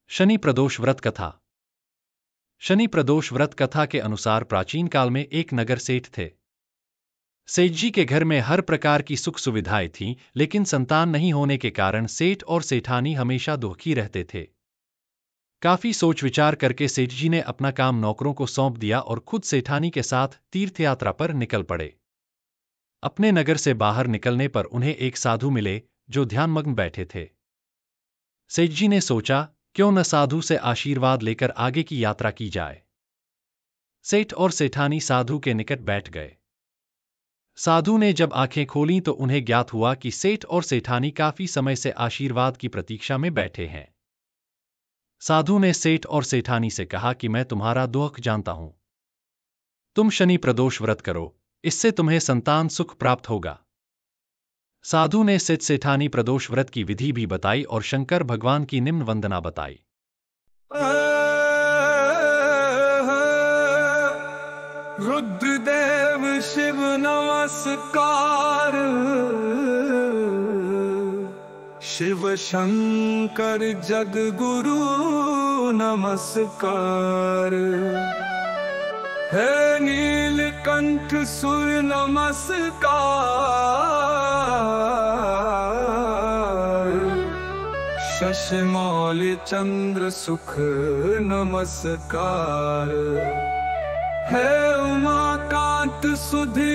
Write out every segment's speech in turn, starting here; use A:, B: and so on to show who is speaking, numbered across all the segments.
A: शनि प्रदोष व्रत कथा। शनि प्रदोष व्रत कथा के अनुसार प्राचीन काल में एक नगर सेठ थे। सेठ जी के घर में हर प्रकार की सुख सुविधाएं थीं, लेकिन संतान नहीं होने के कारण सेठ और सेठानी हमेशा दुखी रहते थे। काफी सोच विचार करके सेठ जी ने अपना काम नौकरों को सौंप दिया और खुद सेठानी के साथ तीर्थ यात्रा पर निकल पड़े। अपने नगर से बाहर निकलने पर उन्हें एक साधु मिले जो ध्यानमग्न बैठे थे। सेठ जी ने सोचा, क्यों न साधु से आशीर्वाद लेकर आगे की यात्रा की जाए। सेठ और सेठानी साधु के निकट बैठ गए। साधु ने जब आंखें खोलीं तो उन्हें ज्ञात हुआ कि सेठ और सेठानी काफी समय से आशीर्वाद की प्रतीक्षा में बैठे हैं। साधु ने सेठ और सेठानी से कहा कि मैं तुम्हारा दुख जानता हूं। तुम शनि प्रदोष व्रत करो, इससे तुम्हें संतान सुख प्राप्त होगा। साधु ने सेठ सेठानी प्रदोष व्रत की विधि भी बताई और शंकर भगवान की निम्न वंदना बताई।
B: रुद्रदेव शिव नमस्कार, शिव शंकर जगगुरु नमस्कार, हे नीलकंठ सूर्य नमस्कार, शशमौलि चंद्र सुख नमस्कार, हे उमाकांत सुधि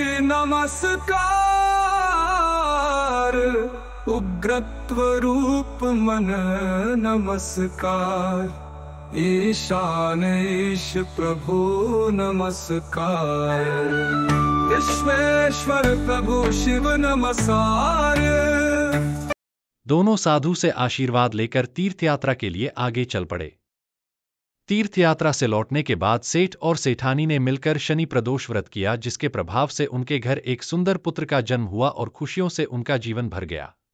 B: नमस्कार, उग्रत्व रूप मन नमस्कार, ईशान ईश प्रभु नमस्कार, विश्वेश्वर प्रभु शिव नमस्कार।
A: दोनों साधु से आशीर्वाद लेकर तीर्थ यात्रा के लिए आगे चल पड़े। तीर्थ यात्रा से लौटने के बाद सेठ और सेठानी ने मिलकर शनि प्रदोष व्रत किया, जिसके प्रभाव से उनके घर एक सुंदर पुत्र का जन्म हुआ और खुशियों से उनका जीवन भर गया।